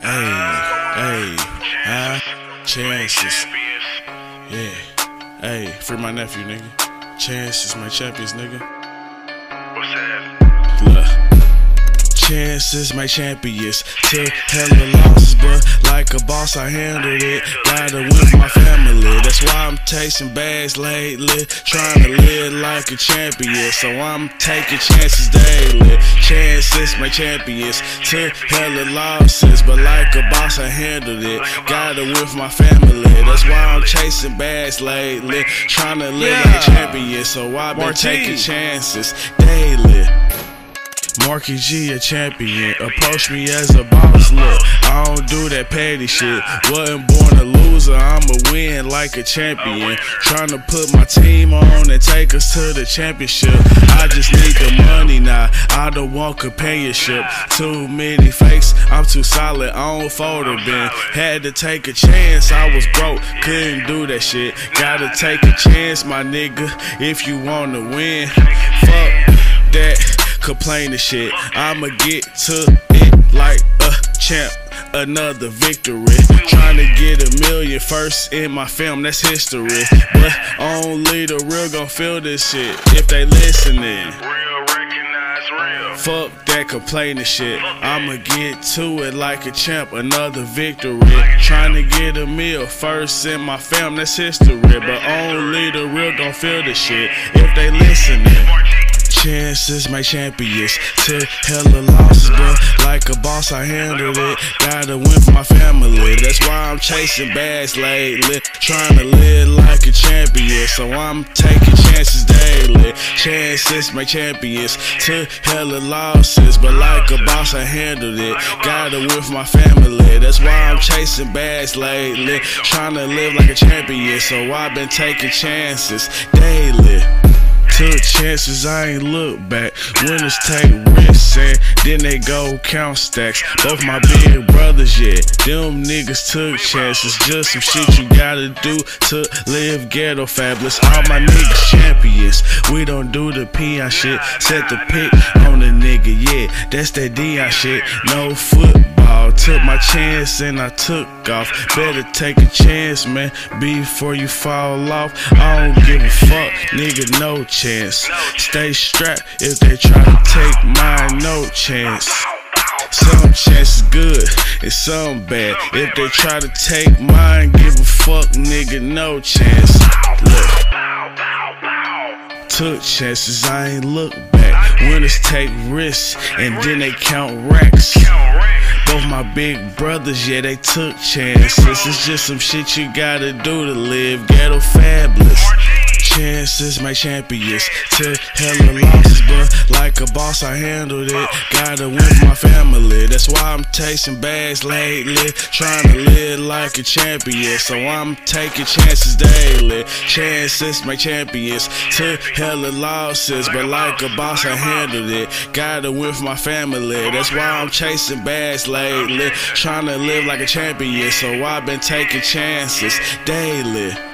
Chances. Yeah. Hey, free my nephew, nigga. Chances, my champions, nigga. What's that? Look. Chances, my champions. Took hella losses, but like a boss, I handled it. Gotta win my family. That's why I'm chasing bags lately. Trying to live like a champion. So I'm taking chances daily. Chances, my champions. Took hella losses, but like a boss, I handled it. Gotta win my family. That's why I'm chasing bags lately. Trying to live like a champion. So I've been taking chances daily. Marky G, a champion, approach me as a boss, look, I don't do that petty shit, wasn't born a loser, I'ma win like a champion, trying to put my team on and take us to the championship, I just need the money now, I don't want companionship, too many fakes, I'm too solid, I don't fold a bin, had to take a chance, I was broke, couldn't do that shit, gotta take a chance, my nigga, if you wanna win, fuck that complaining shit, I'ma get to it like a champ, another victory, trying to get $1 million first in my film, that's history, but only the real gon' feel this shit, if they listening. Real recognize real. Fuck that complaining shit, I'ma get to it like a champ, another victory, trying to get $1 million first in my film, that's history, but only the real gon' feel this shit, if they listening. Chances, my champions, took hella losses, but like a boss, I handled it. Gotta win for my family. That's why I'm chasing bags lately. Trying to live like a champion, so I'm taking chances daily. Chances, my champions, took hella losses, but like a boss, I handled it. Gotta win for my family. That's why I'm chasing bags lately. Trying to live like a champion, so I've been taking chances daily. Took chances, I ain't look back. Winners take risks and then they go count stacks. Both my big brothers, yeah, them niggas took chances. Just some shit you gotta do to live ghetto fabulous. All my niggas champions, we don't do the peon shit. Set the pick on the nigga, yeah, that's that Dion shit. No football, took my chance and I took off. Better take a chance, man, before you fall off. I don't give a fuck, nigga, no chance. Stay strapped if they try to take mine, no chance. Some chances good and some bad. If they try to take mine, give a fuck, nigga, no chance. Look, took chances, I ain't look back. Winners take risks and then they count racks. Both my big brothers, yeah, they took chances. It's just some shit you gotta do to live ghetto fabulous. Chances, my champions, took hella losses, but like a boss, I handled it. Gotta win for my family. That's why I'm chasing bags lately. Trying to live like a champion, so I'm taking chances daily. Chances, my champions, took hella losses, but like a boss, I handled it. Gotta win for my family. That's why I'm chasing bags lately. Trying to live like a champion, so I've been taking chances daily.